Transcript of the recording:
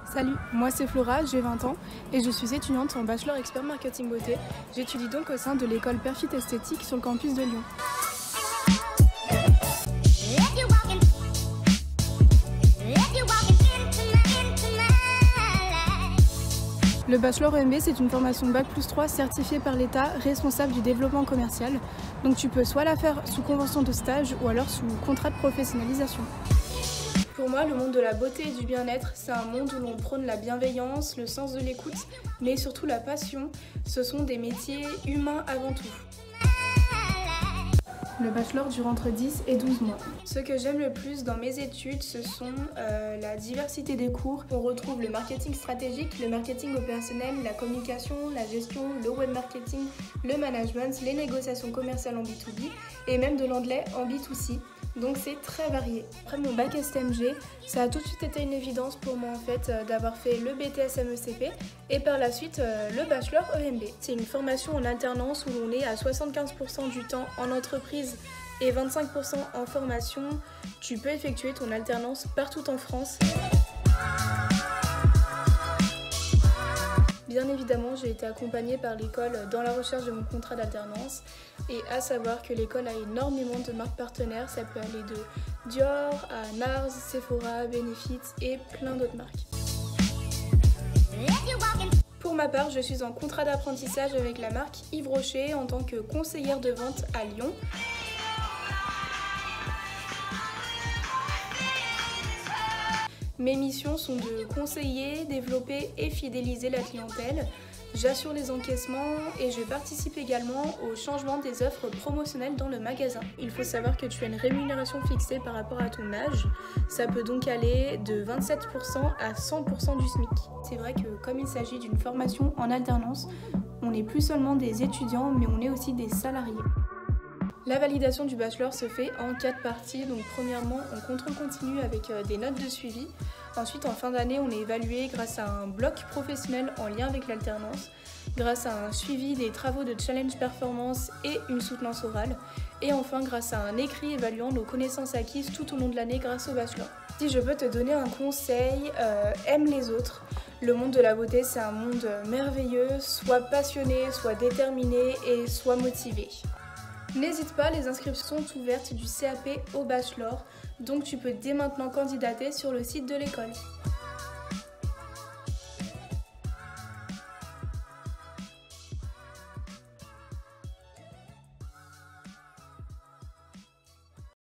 Salut, moi c'est Flora, j'ai 20 ans et je suis étudiante en bachelor expert marketing beauté. J'étudie donc au sein de l'école Perfit Esthétique sur le campus de Lyon. Le bachelor EMB, c'est une formation Bac+3 certifiée par l'État, responsable du développement commercial. Donc tu peux soit la faire sous convention de stage ou alors sous contrat de professionnalisation. Pour moi, le monde de la beauté et du bien-être, c'est un monde où l'on prône la bienveillance, le sens de l'écoute, mais surtout la passion. Ce sont des métiers humains avant tout. Le bachelor dure entre 10 et 12 mois. Ce que j'aime le plus dans mes études, ce sont la diversité des cours. On retrouve le marketing stratégique, le marketing opérationnel, la communication, la gestion, le web marketing, le management, les négociations commerciales en B2B et même de l'anglais en B2C. Donc c'est très varié. Après mon bac STMG, ça a tout de suite été une évidence pour moi en fait d'avoir fait le BTS MECP et par la suite le bachelor EMB. C'est une formation en alternance où l'on est à 75% du temps en entreprise et 25% en formation. Tu peux effectuer ton alternance partout en France. Bien évidemment, j'ai été accompagnée par l'école dans la recherche de mon contrat d'alternance et à savoir que l'école a énormément de marques partenaires, ça peut aller de Dior à Nars, Sephora, Benefit et plein d'autres marques. Pour ma part, je suis en contrat d'apprentissage avec la marque Yves Rocher en tant que conseillère de vente à Lyon. Mes missions sont de conseiller, développer et fidéliser la clientèle. J'assure les encaissements et je participe également au changement des offres promotionnelles dans le magasin. Il faut savoir que tu as une rémunération fixée par rapport à ton âge. Ça peut donc aller de 27% à 100% du SMIC. C'est vrai que comme il s'agit d'une formation en alternance, on n'est plus seulement des étudiants mais on est aussi des salariés. La validation du bachelor se fait en 4 parties, donc premièrement en contrôle continu avec des notes de suivi. Ensuite en fin d'année on est évalué grâce à un bloc professionnel en lien avec l'alternance, grâce à un suivi des travaux de challenge performance et une soutenance orale. Et enfin grâce à un écrit évaluant nos connaissances acquises tout au long de l'année grâce au bachelor. Si je peux te donner un conseil, aime les autres. Le monde de la beauté c'est un monde merveilleux, sois passionné, sois déterminé et sois motivé. N'hésite pas, les inscriptions sont ouvertes du CAP au bachelor, donc tu peux dès maintenant candidater sur le site de l'école.